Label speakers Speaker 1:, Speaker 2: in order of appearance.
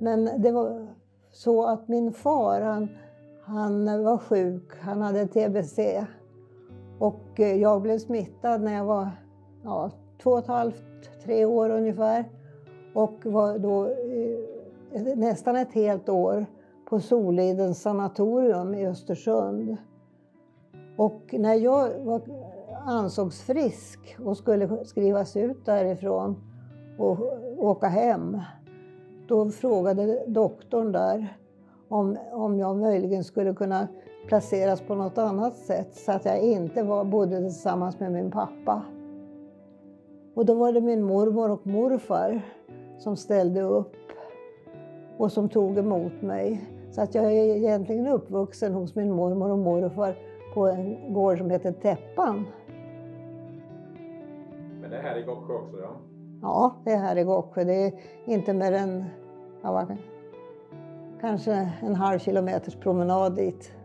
Speaker 1: Men det var så att min far, han var sjuk, han hade TBC. Och jag blev smittad när jag var 2,5-3 år ungefär. Och var då nästan ett helt år på Solidens sanatorium i Östersund. Och när jag ansågs frisk och skulle skrivas ut därifrån och åka hem, då frågade doktorn där om jag möjligen skulle kunna placeras på något annat sätt så att jag inte bodde tillsammans med min pappa. Och då var det min mormor och morfar som ställde upp och som tog emot mig. Så att jag är egentligen uppvuxen hos min mormor och morfar på en gård som heter Täppan.
Speaker 2: Men det är här i Gårdsjö också, ja?
Speaker 1: Ja, det är här i Gårdsjö. Det är inte mer än kanske en halv kilometers promenad dit.